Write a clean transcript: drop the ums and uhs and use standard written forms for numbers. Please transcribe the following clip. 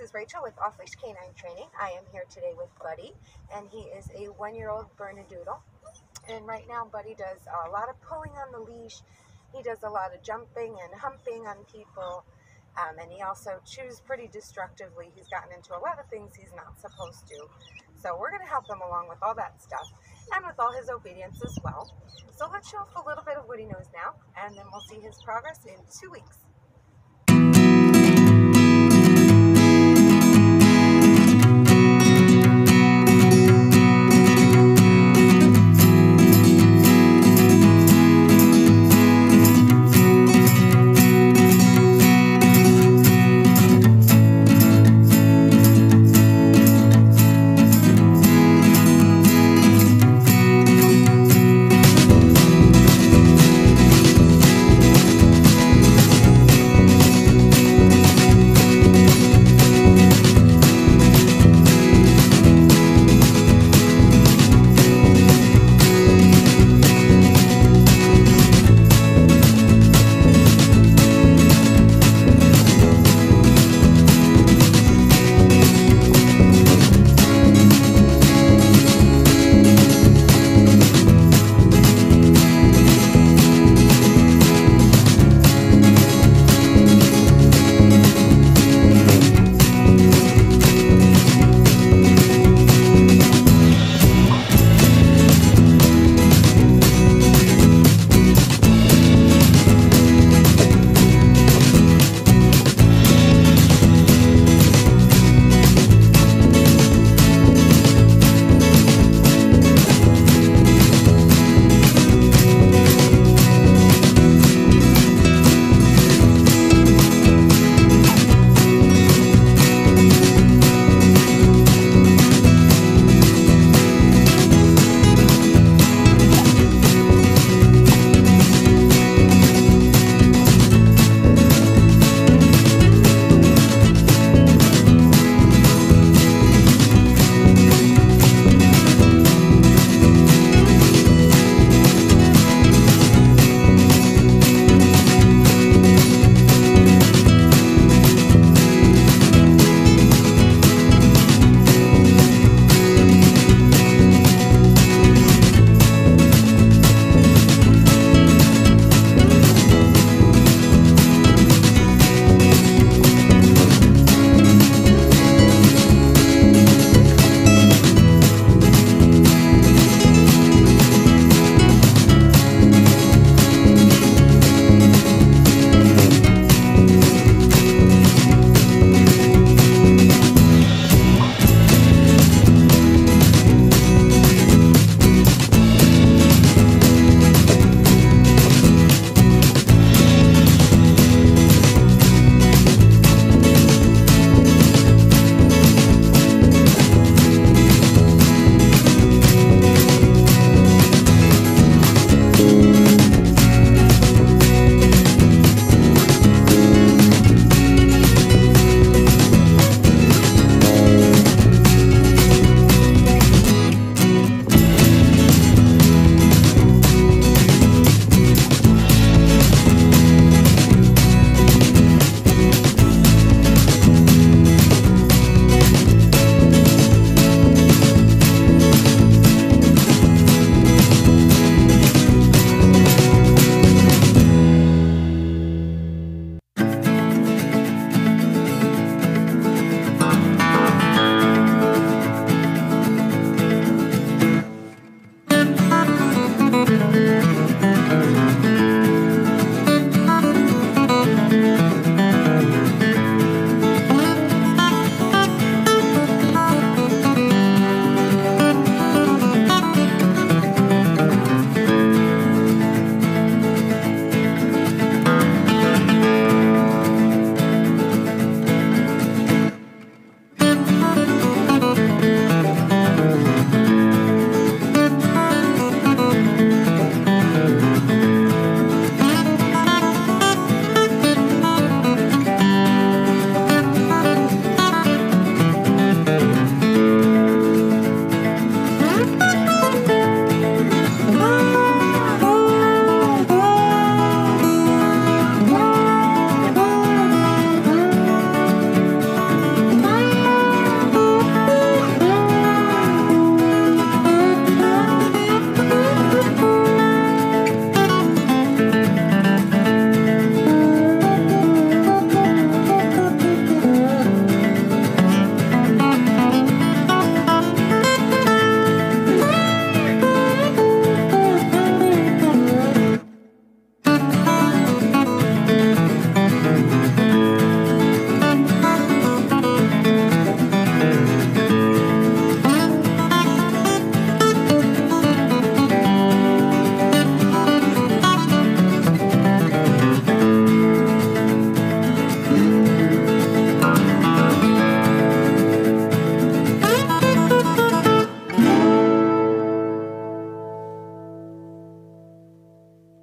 is Rachel with Off Leash Canine Training. I am here today with Buddy, and he is a 1-year-old Bernedoodle. And right now, Buddy does a lot of pulling on the leash. He does a lot of jumping and humping on people, and he also chews pretty destructively. He's gotten into a lot of things he's not supposed to. So we're going to help him along with all that stuff and with all his obedience as well. So let's show off a little bit of what he knows now, and then we'll see his progress in 2 weeks.